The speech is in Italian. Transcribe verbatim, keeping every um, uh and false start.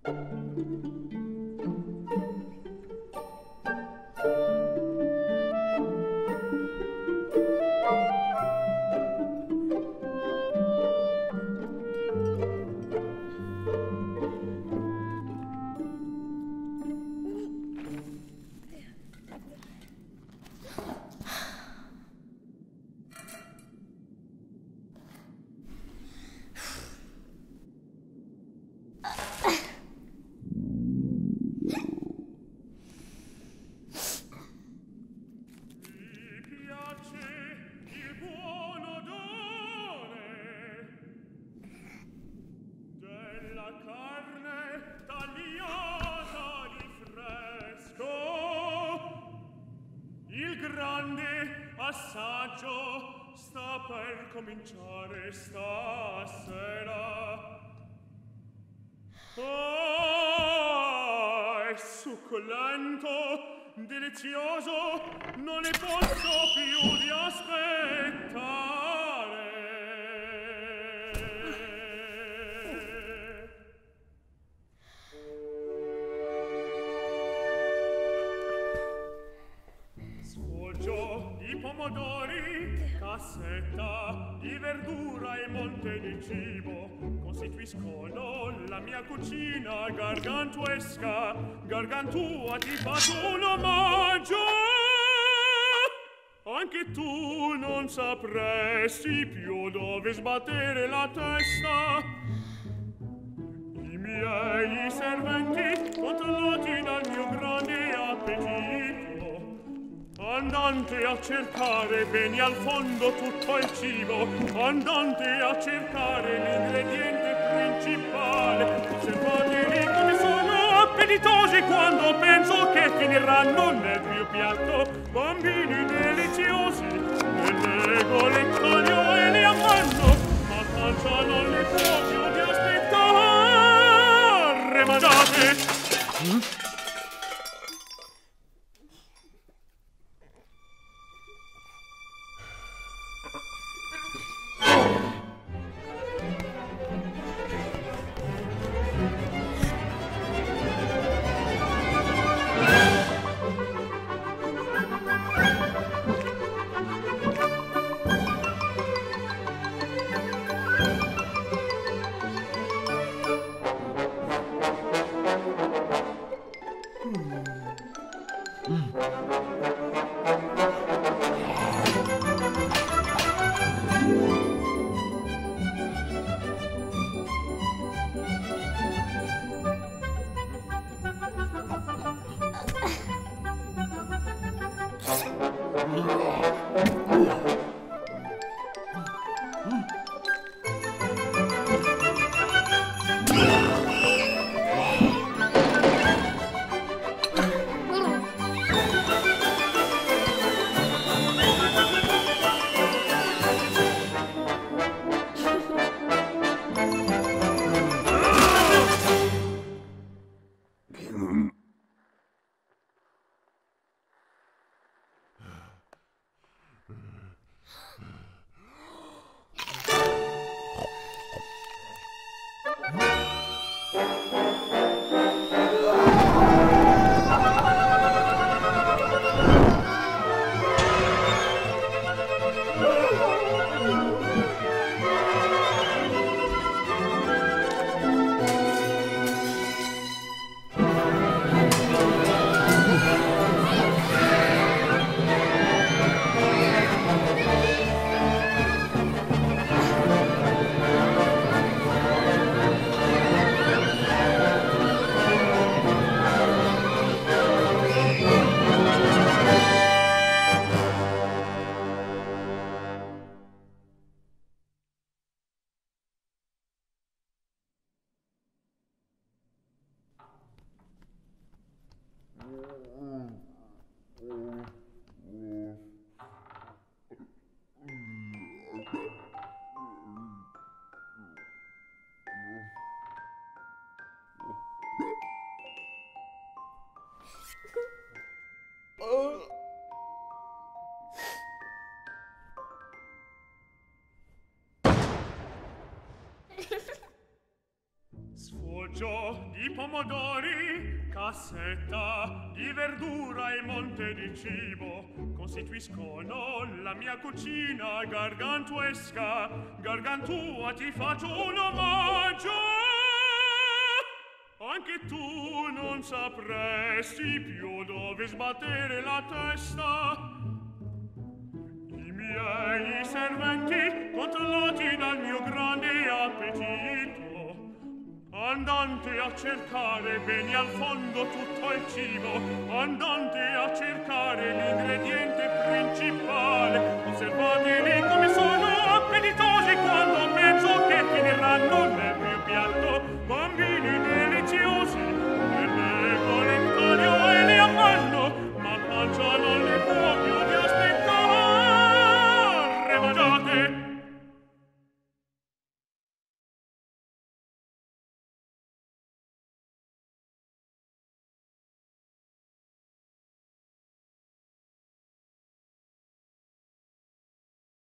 Assaggio sta per cominciare stasera. Oh, è succulento, delizioso, non ne posso più di aspettare. Sfoggio di pomodori, cassetta di verdura e monte di cibo costituiscono la mia cucina gargantuesca. Gargantua, ti faccio un omaggio. Anche tu non sapresti più dove sbattere la testa. I miei serventi, controllati dal mio grande appetito, andante a cercare bene al fondo tutto il cibo, andante a cercare l'ingrediente principale. Osservateli come sono appetitosi quando penso che finiranno nel mio piatto. Bambini deliziosi, ne lego, le taglio e le ammanno, ma pancia non ne può più di aspettare. Mangiate! Mm? formaggio, di pomodori, cassetta, di verdura e monte di cibo costituiscono la mia cucina gargantuesca. Gargantua, ti faccio un omaggio. Anche tu non sapresti più dove sbattere la testa. I miei serventi, controllati dal mio grande appetito, andante a cercare bene al fondo tutto il cibo, andante a cercare l'ingrediente principale, osservateli come sono appetitosi.